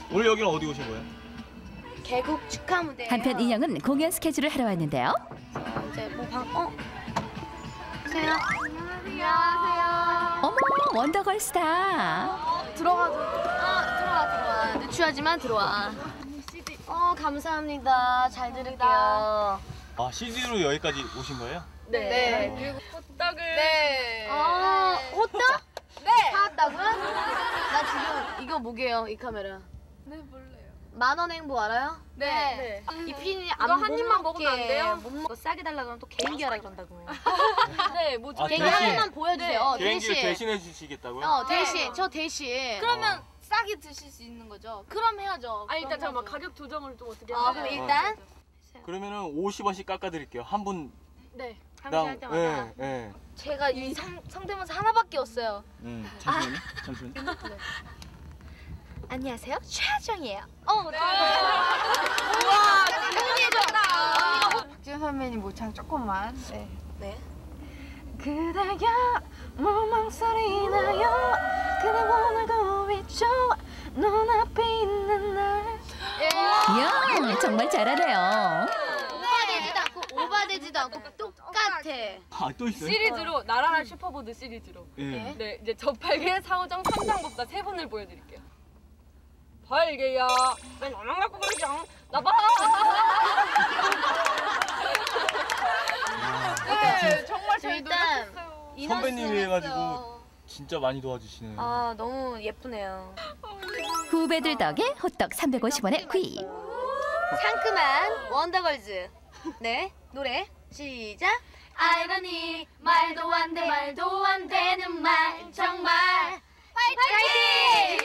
오늘 여기는 어디 오신 거예요? 개국 축하 무대. 한편 인형은 공연 스케줄을 하러 왔는데요. 이제 안녕하세요. 안녕하세요. 어머, 원더걸스다. 들어와. 누추하지만 들어와. 감사합니다. 잘 들을게요. 아, CD로 여기까지 오신 거예요? 네. 그리고 호떡을. 네. 호떡? 네. 사왔다고요? 나 지금 이거 뭐게요, 이 카메라? 네, 몰라요. 만원 행보 알아요? 네. 이 피디님 이거 한 입만 먹으면 안 돼요? 못 먹고 싸게 달라 그러면 또 개인기 하라 그런다고요. 네, 뭐 아, 개인기 대신. 한 번만 보여주세요. 개인기를 대신. 대신해 주시겠다고요? 대신. 저 대신. 그러면 싸게 드실 수 있는 거죠? 그럼 해야죠. 아니, 일단 잠깐만 가격 조정을 좀 어떻게 그럼 해야 돼요? 일단 그러면은 50원씩 깎아드릴게요. 한 분당. 네. 함께 할 때마다. 예. 제가 이 성대모사 하나밖에 없어요. 잠시만요. 안녕하세요, 최하정이에요. 우와, 박지현 선배님 모창 조금만. 네. 그대야 물망설이 나요. 그대 오늘도 있죠. 눈앞에 있는 날. 이야, 정말 잘하네요. 오버되지도 않고 똑같아. 아, 또 있어요? 시리즈로 나라라 슈퍼보드 시리즈로. 예. 네, 이제 저팔계, 사오정, 삼장법사 세 분을 보여드릴게요. 팔계야, 왜 나만 갖고 그러지? 나봐. 네, 정말 저희 일단 노력했어요. 선배님이 해가지고 진짜 많이 도와주시네요. 너무 예쁘네요. 후배들 덕에 호떡 350원에 구입. 상큼한 원더걸즈. 네, 노래 시작. 아이러니 말도 안 되는 말 정말 파이팅!